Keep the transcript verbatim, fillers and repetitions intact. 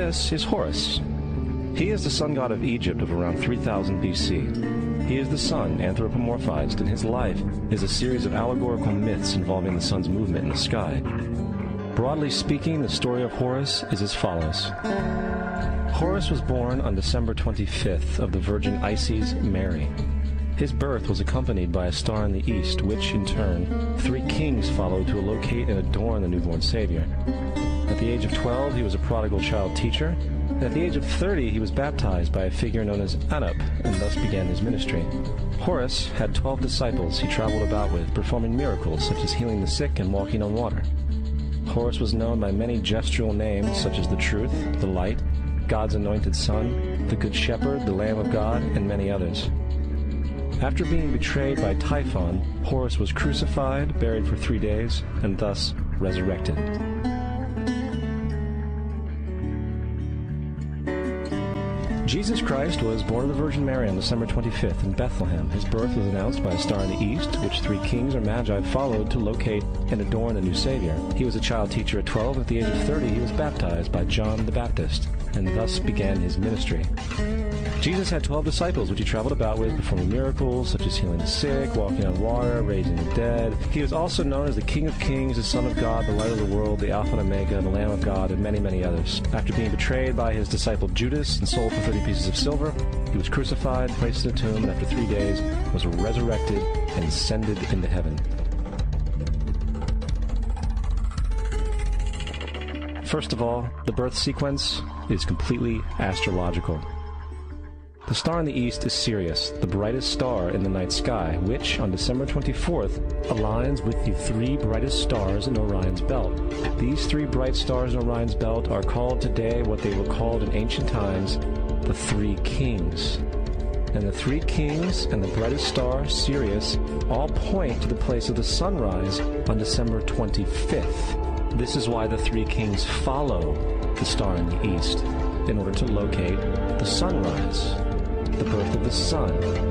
This is Horus. He is the sun god of Egypt of around three thousand B C. He is the sun anthropomorphized, and his life is a series of allegorical myths involving the sun's movement in the sky. Broadly speaking, the story of Horus is as follows. Horus was born on December twenty-fifth of the Virgin Isis Mary. His birth was accompanied by a star in the east, which, in turn, three kings followed to locate and adorn the newborn Savior. At the age of twelve, he was a prodigal child teacher, and at the age of thirty, he was baptized by a figure known as Anup, and thus began his ministry. Horus had twelve disciples he traveled about with, performing miracles such as healing the sick and walking on water. Horus was known by many gestural names such as the Truth, the Light, God's Anointed Son, the Good Shepherd, the Lamb of God, and many others. After being betrayed by Typhon, Horus was crucified, buried for three days, and thus resurrected. Jesus Christ was born of the Virgin Mary on December twenty-fifth in Bethlehem. His birth was announced by a star in the east, which three kings or magi followed to locate and adorn the new Savior. He was a child teacher at twelve. At the age of thirty, he was baptized by John the Baptist, and thus began his ministry. Jesus had twelve disciples, which he traveled about with, performing miracles such as healing the sick, walking on water, raising the dead. He was also known as the King of Kings, the Son of God, the Light of the World, the Alpha and Omega, the Lamb of God, and many, many others. After being betrayed by his disciple Judas and sold for thirty pieces of silver, he was crucified, placed in a tomb, and after three days was resurrected and ascended into heaven. First of all, the birth sequence is completely astrological. The star in the east is Sirius, the brightest star in the night sky, which, on December twenty-fourth, aligns with the three brightest stars in Orion's belt. These three bright stars in Orion's belt are called today what they were called in ancient times the Three Kings. And the Three Kings and the brightest star, Sirius, all point to the place of the sunrise on December twenty-fifth. This is why the Three Kings follow the star in the east, in order to locate the sunrise, the birth of the sun,